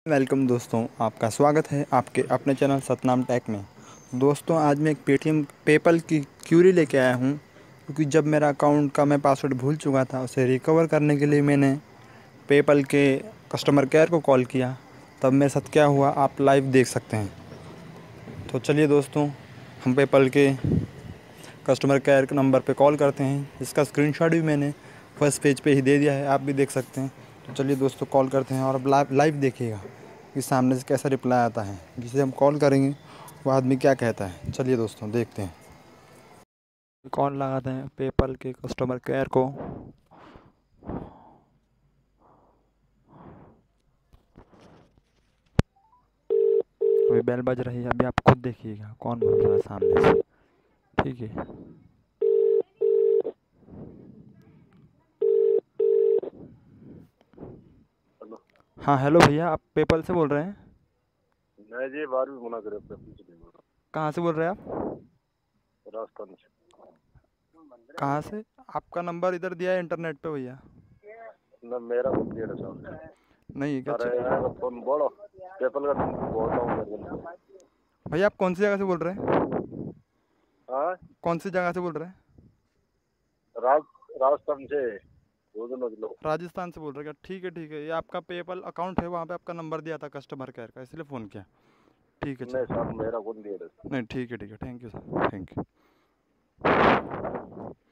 Welcome दोस्तों, आपका स्वागत है आपके अपने चैनल सतनाम टेक में। दोस्तों, आज मैं एक पेटीएम पेपल की क्यूरी लेके आया हूँ, क्योंकि जब मेरा अकाउंट का मैं पासवर्ड भूल चुका था, उसे रिकवर करने के लिए मैंने पेपल के कस्टमर केयर को कॉल किया। तब मेरे साथ क्या हुआ आप लाइव देख सकते हैं। तो चलिए दोस्तों, हम पेपल के कस्टमर केयर के नंबर पे कॉल करते हैं। इसका स्क्रीनशॉट भी मैंने फर्स्ट पेज पे ही दे दिया है, आप भी देख सकते हैं। तो चलिए दोस्तों, कॉल करते हैं और अब लाइव देखिएगा कि सामने से कैसा रिप्लाई आता है। जिसे हम कॉल करेंगे वो आदमी क्या कहता है। चलिए दोस्तों, देखते हैं। कॉल लगाते हैं पेपल के कस्टमर केयर को। अभी बेल बज रही है, अभी आप खुद देखिएगा कौन बोल रहा है सामने से। ठीक है। हेलो। हाँ हेलो भैया, आप पेपल से बोल रहे हैं? मैं जी बार भी मना करे अपने पीछे नहीं बोल कहाँ से बोल रहे हैं आप? रहा राजस्थान से। कहाँ से? आपका नंबर इधर दिया है इंटरनेट पे भैया। ना मेरा खुद डेढ़ साल नहीं क्या अरे यार फोन बोलो पेपल का नंबर बोल रहा हूँ मेरे को। भैया, आप कौन सी जगह से बोल रहे हैं? हाँ कौन सी जगह से बोल रहे हैं? राज राजस्थान से दो दिन लो। राजस्थान से बोल रहे हैं क्या? ठीक है ठीक है, ये आपका पेपल अकाउंट है, वहाँ पे आपका नंबर दिया था कस्टमर केयर का, इसलिए फ़ोन किया। ठीक है नहीं चलो। सर मेरा कौन डेढ़ नहीं ठीक है, thank you sir, thank you.